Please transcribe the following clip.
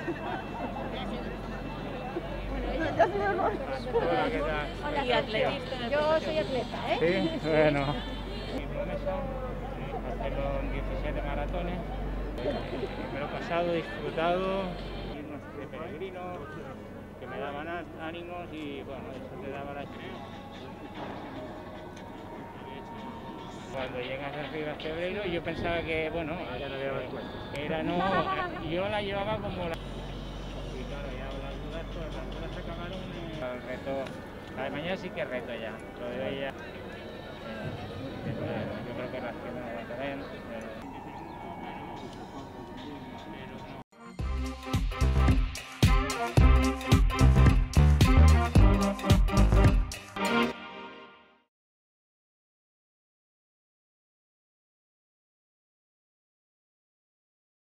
Hola, ¿qué tal? Hola, ¿Y atletista? yo soy atleta, ¿eh? Sí, bueno. Mi promesa, hacerlo en 17 maratones. Me lo he pasado, disfrutado, irnos de peregrinos, que me daban ánimos y bueno, eso te daba la... Cuando llegas al Río de Febrero yo pensaba que, bueno, era no, yo la llevaba como la... Y claro, ya las dudas se acabaron. El reto, la de mañana sí que es reto ya, lo de hoy ya... yo creo que las piernas aguantarán.